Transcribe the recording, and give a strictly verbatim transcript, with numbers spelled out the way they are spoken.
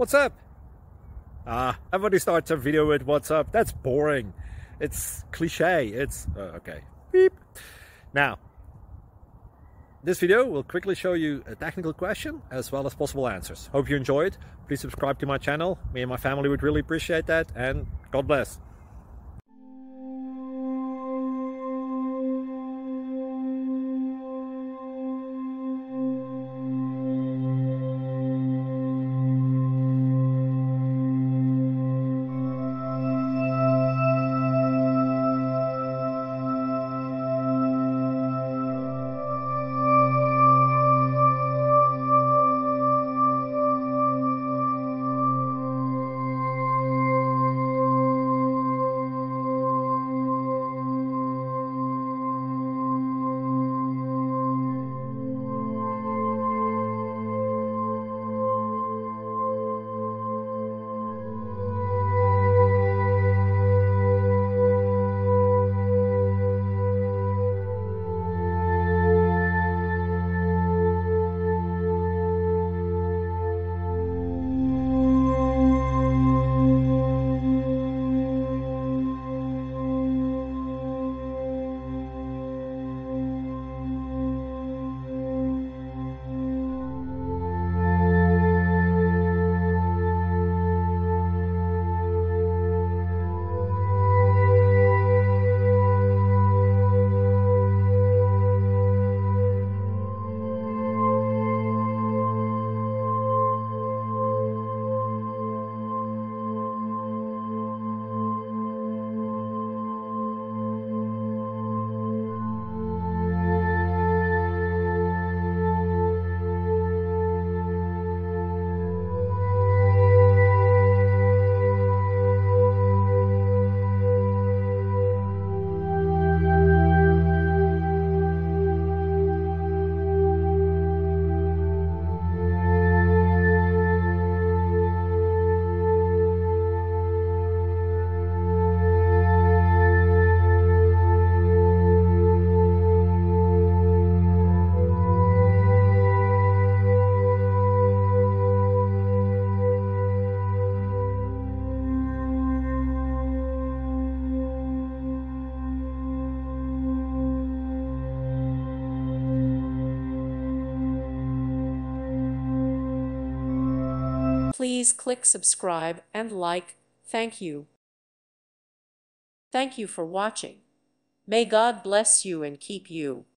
What's up? Ah, everybody starts a video with what's up. That's boring. It's cliche. It's uh, okay. Beep. Now, this video will quickly show you a technical question as well as possible answers. Hope you enjoy it. Please subscribe to my channel. Me and my family would really appreciate that, and God bless. Please click subscribe and like. Thank you. Thank you for watching. May God bless you and keep you.